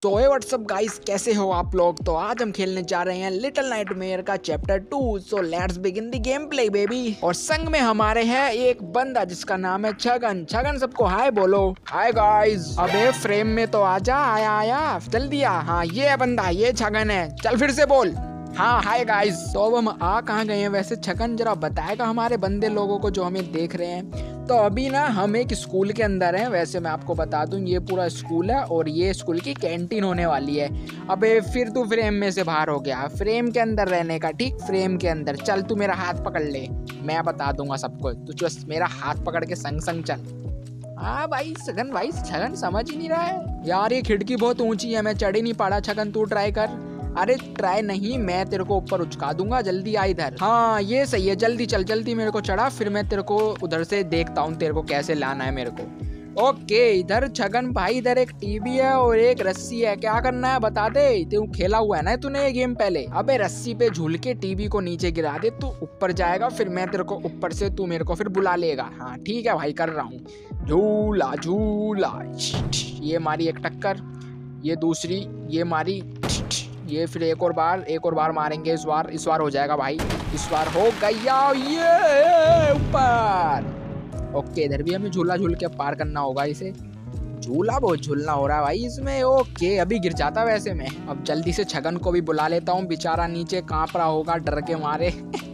तो हे WhatsApp guys, कैसे हो आप लोग। तो आज हम खेलने जा रहे हैं लिटिल नाइटमेयर का chapter 2। So let's begin the game play baby. और संग में हमारे है एक बंदा जिसका नाम है छगन। छगन सबको हाय बोलो। Hi guys. अबे फ्रेम में तो आजा। आया आया जल्दी आ। हाँ ये है बंदा, ये छगन है। चल फिर से बोल। हाँ हाय गाइस। तो अब हम आ कहाँ गए हैं वैसे। छगन जरा बताएगा हमारे बंदे लोगों को जो हमें देख रहे हैं। तो अभी ना हम एक स्कूल के अंदर हैं। वैसे मैं आपको बता दूं ये पूरा स्कूल है और ये स्कूल की कैंटीन होने वाली है। अबे फिर तू फ्रेम में से बाहर हो गया। फ्रेम के अंदर रहने का, ठीक फ्रेम के अंदर। चल तू मेरा हाथ पकड़ ले, मैं बता दूंगा सबको। तू बस मेरा हाथ पकड़ के संग संग चल। हाँ भाई छगन समझ ही नहीं रहा है यार। ये खिड़की बहुत ऊंची है, मैं चढ़ ही नहीं पाड़ा। छगन तू ट्राई कर। अरे ट्राई नहीं, मैं तेरे को ऊपर उचका दूंगा। जल्दी आ इधर। हाँ ये सही है, जल्दी चल। जल्दी मेरे को चढ़ा, फिर मैं तेरे को उधर से देखता हूँ तेरे को कैसे लाना है मेरे को। ओके इधर छगन भाई, इधर एक टीवी है और एक रस्सी है। क्या करना है बता दे। तू खेला हुआ है ना तूने ये गेम पहले। अबे रस्सी पे झूल के टीवी को नीचे गिरा दे, तू ऊपर जाएगा, फिर मैं तेरे को ऊपर से तू मेरे को फिर बुला लेगा। हाँ ठीक है भाई, कर रहा हूँ। झूला झूला। ये मारी एक टक्कर, ये दूसरी, ये मारी, ये फिर एक और बार मारेंगे। इस बार हो जाएगा भाई, इस बार हो गया। ये ऊपर। ओके इधर भी हमें झूला झूल के पार करना होगा इसे। झूला बहुत झूलना हो रहा है भाई इसमें। ओके अभी गिर जाता वैसे मैं। अब जल्दी से छगन को भी बुला लेता हूँ, बेचारा नीचे कांप रहा होगा डर के मारे।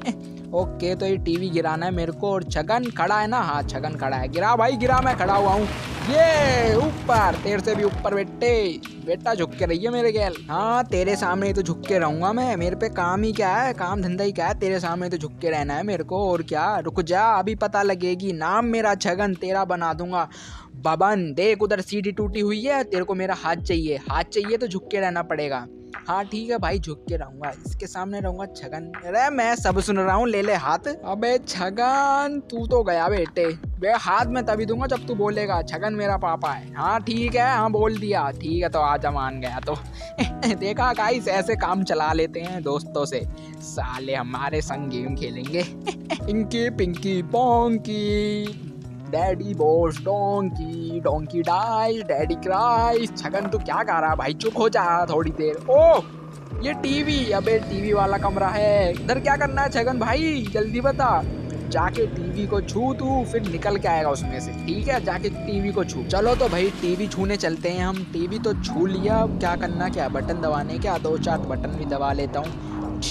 ओके तो ये टीवी गिराना है मेरे को। और छगन खड़ा है ना। हाँ छगन खड़ा है। गिरा भाई गिरा, मैं खड़ा हुआ हूँ। ये ऊपर, तेरे से भी ऊपर बेटा झुक के रही है मेरे गैल। हाँ तेरे सामने ही तो झुक के रहूंगा मैं। मेरे पे काम ही क्या है, काम धंधा ही क्या है। तेरे सामने तो झुक के रहना है मेरे को, और क्या। रुक जा अभी पता लगेगी। नाम मेरा छगन, तेरा बना दूंगा बबन। देख उधर सीढ़ी टूटी हुई है, तेरे को मेरा हाथ चाहिए। हाथ चाहिए तो झुक के रहना पड़ेगा। हाँ ठीक है भाई, झुक के रहूंगा, इसके सामने रहूंगा। छगन अरे मैं सब सुन रहा हूँ, ले ले हाथ। अबे छगन तू तो गया बेटे। बे हाथ में तभी दूंगा जब तू बोलेगा। छगन मेरा पापा है। हाँ ठीक है, हाँ बोल दिया। ठीक है तो आजा, मान गया तो। देखा गाइस, ऐसे काम चला लेते हैं दोस्तों से। साले हमारे संग गेम खेलेंगे। Inky pinky ponky, daddy boss donkey, donkey dies, daddy cries. Chhagan तू क्या गा रहा भाई, चुप हो जा थोड़ी देर। ओह ये टीवी, अबे टीवी वाला कमरा है। इधर क्या करना है छगन भाई, जल्दी बता। जाके टीवी को छू तू, फिर निकल के आएगा उसमें से। ठीक है जाके टीवी को छू। चलो तो भाई टीवी छूने चलते हैं हम। टीवी तो छू लिया, क्या करना, क्या बटन दबाने, क्या 2-4 बटन भी दबा लेता हूँ।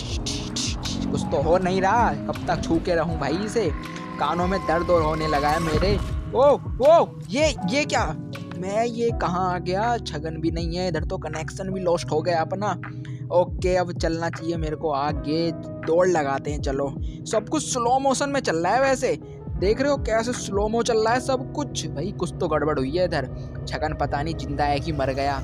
कुछ तो हो नहीं रहा, कब तक छू के रहूं भाई इसे। कानों में दर्द और होने लगा है मेरे। ओ ये क्या, मैं ये कहाँ आ गया। छगन भी नहीं है इधर, तो कनेक्शन भी लॉस्ट हो गया अपना। ओके अब चलना चाहिए मेरे को आगे। दौड़ लगाते हैं चलो। सब कुछ स्लो मोशन में चल रहा है वैसे, देख रहे हो कैसे स्लो मो चल रहा है सब कुछ। भाई कुछ तो गड़बड़ हुई है इधर। छगन पता नहीं जिंदा है कि मर गया।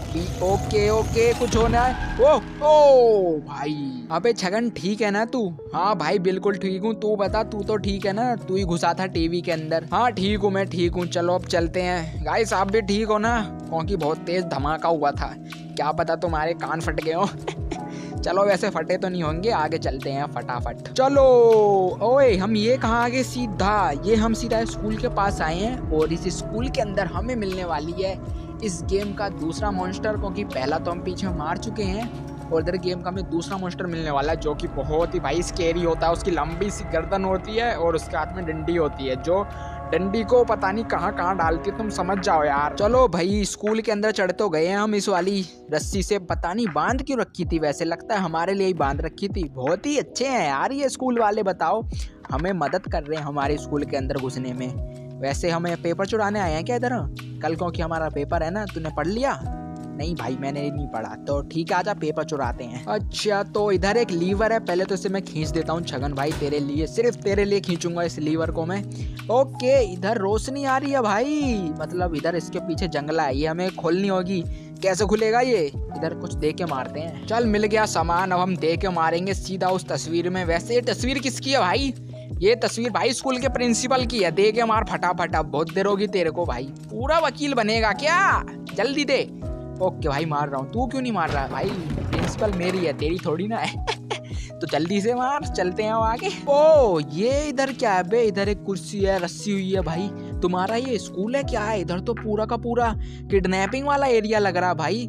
ओके कुछ होना है। ओ भाई। अबे छगन ठीक है ना तू। हाँ भाई बिल्कुल ठीक हूँ, तू बता। तू तो ठीक है ना, तू ही घुसा था टीवी के अंदर। हाँ ठीक हूँ, मैं ठीक हूँ। चलो अब चलते हैं। गाइस आप भी ठीक हो ना, क्योंकि बहुत तेज धमाका हुआ था। क्या पता तुम्हारे कान फट गए हो। चलो वैसे फटे तो नहीं होंगे, आगे चलते हैं फटाफट। चलो ओए हम ये कहाँ आगे सीधा, ये हम सीधा स्कूल के पास आए हैं। और इस स्कूल के अंदर हमें मिलने वाली है इस गेम का दूसरा मॉन्स्टर, क्योंकि पहला तो हम पीछे मार चुके हैं। और इधर गेम का हमें दूसरा मॉन्स्टर मिलने वाला है, जो कि बहुत ही भाई स्केरी होता है। उसकी लंबी सी गर्दन होती है और उसके हाथ में डंडी होती है, जो डंडी को पता नहीं कहाँ डालती है, तुम समझ जाओ यार। चलो भाई स्कूल के अंदर चढ़ तो गए हैं हम। इस वाली रस्सी से पता नहीं बांध क्यों रखी थी, वैसे लगता है हमारे लिए ही बांध रखी थी। बहुत ही अच्छे हैं यार ये स्कूल वाले, बताओ हमें मदद कर रहे हैं हमारे स्कूल के अंदर घुसने में। वैसे हमें पेपर चुराने आए हैं क्या इधर कल, क्योंकि हमारा पेपर है ना। तूने पढ़ लिया? नहीं भाई मैंने नहीं पढ़ा। तो ठीक है आजा पेपर चुराते हैं। अच्छा तो इधर एक लीवर है, पहले तो इसे मैं खींच देता हूँ छगन भाई तेरे लिए, सिर्फ तेरे लिए खींचूंगा इस लीवर को मैं। ओके इधर रोशनी आ रही है भाई, मतलब इधर इसके पीछे जंगला है, ये हमें खोलनी होगी। कैसे खुलेगा ये, इधर कुछ दे के मारते हैं। चल मिल गया सामान, अब हम दे के मारेंगे सीधा उस तस्वीर में। वैसे ये तस्वीर किसकी है भाई? ये तस्वीर भाई स्कूल के प्रिंसिपल की है। दे के मार फटाफट, बहुत देर होगी तेरे को भाई। पूरा वकील बनेगा क्या, जल्दी दे। ओके भाई मार रहा हूँ, तू क्यों नहीं मार रहा है भाई? प्रिंसिपल मेरी है, तेरी थोड़ी ना है। तो जल्दी से मार, चलते हैं आगे। ओ ये इधर क्या है बे? इधर एक कुर्सी है, रस्सी हुई है भाई। तुम्हारा ये स्कूल है क्या है? इधर तो पूरा का पूरा किडनैपिंग वाला एरिया लग रहा है भाई।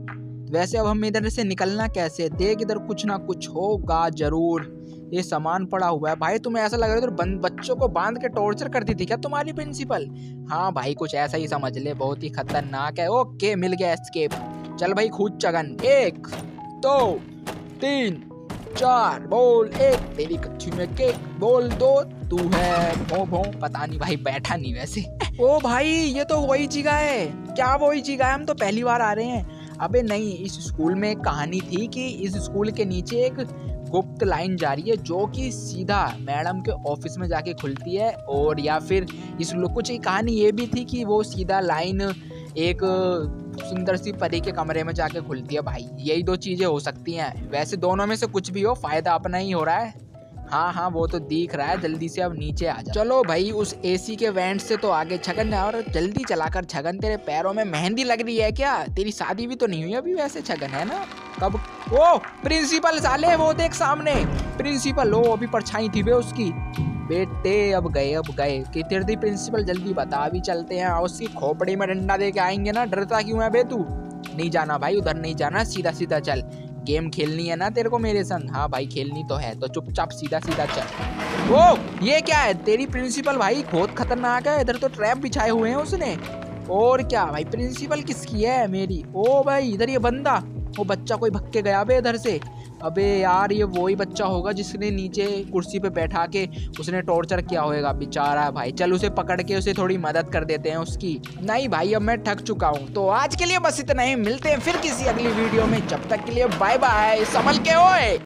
वैसे अब हम इधर से निकलना कैसे? देख इधर कुछ ना कुछ होगा जरूर। ये सामान पड़ा हुआ है भाई। तुम्हें ऐसा लग रहा है उधर बच्चों को बांध के टॉर्चर करती थी क्या तुम्हारी प्रिंसिपल? हाँ भाई कुछ ऐसा ही समझ ले, बहुत ही खतरनाक है। ओके मिल गया एस्केप। चल भाई कूद छगन। 1 2 3 4 बोल 1 तेरी कच्ची में केक, बोल 2 तू है भो भो। पता नहीं भाई बैठा नहीं वैसे। ओ भाई ये तो वही जगह है। क्या वही जगह है? हम तो पहली बार आ रहे हैं। अबे नहीं, इस स्कूल में एक कहानी थी कि इस स्कूल के नीचे एक गुप्त लाइन जा रही है जो कि सीधा मैडम के ऑफिस में जाके खुलती है, और या फिर इस कुछ कहानी ये भी थी कि वो सीधा लाइन एक सुंदर सी परी के कमरे में जाके खुलती है। भाई यही 2 चीजें हो सकती हैं। वैसे दोनों में से कुछ भी हो, फायदा अपना ही हो रहा है। हाँ हाँ वो तो दिख रहा है। जल्दी से अब नीचे आ जा। चलो भाई उस एसी के वेंट से तो आगे छगन। और जल्दी चलाकर छगन। तेरे पैरों में मेहंदी लग रही है क्या? तेरी शादी भी तो नहीं हुई अभी वैसे छगन, है ना? कब? ओ प्रिंसिपल साले, वो देख सामने प्रिंसिपल। ओ अभी परछाई थी बे उसकी। बेटे अब गए कि तेरी प्रिंसिपल, जल्दी बता अभी चलते हैं। उसकी खोपड़ी में डंडा दे के आएंगे ना। डरता क्यों है बे तू? नहीं जाना भाई, उधर नहीं जाना, सीधा सीधा चल। गेम खेलनी है ना तेरे को मेरे संग? हाँ भाई खेलनी तो है, तो चुपचाप सीधा सीधा चल। ओ ये क्या है? तेरी प्रिंसिपल भाई बहुत खतरनाक है। इधर तो ट्रैप बिछाए हुए हैं उसने। और क्या भाई, प्रिंसिपल किसकी है? मेरी। ओ भाई इधर ये बंदा, वो बच्चा कोई भग के गया बे इधर से। अबे यार ये वही बच्चा होगा जिसने नीचे कुर्सी पे बैठा के उसने टॉर्चर किया होगा बेचारा। भाई चल उसे पकड़ के उसे थोड़ी मदद कर देते हैं उसकी। नहीं भाई अब मैं थक चुका हूँ। तो आज के लिए बस इतना ही। मिलते हैं फिर किसी अगली वीडियो में। जब तक के लिए बाय बाय। संभल के ओए।